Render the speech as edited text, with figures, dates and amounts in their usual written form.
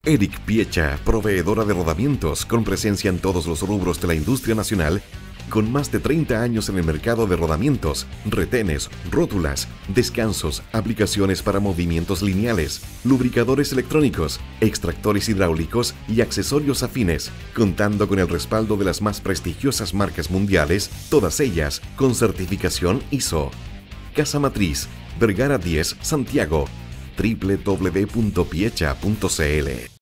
Eric Piecha, proveedora de rodamientos con presencia en todos los rubros de la industria nacional, con más de 30 años en el mercado de rodamientos, retenes, rótulas, descansos, aplicaciones para movimientos lineales, lubricadores electrónicos, extractores hidráulicos y accesorios afines, contando con el respaldo de las más prestigiosas marcas mundiales, todas ellas con certificación ISO. Casa Matriz, Vergara 10, Santiago, www.piecha.cl.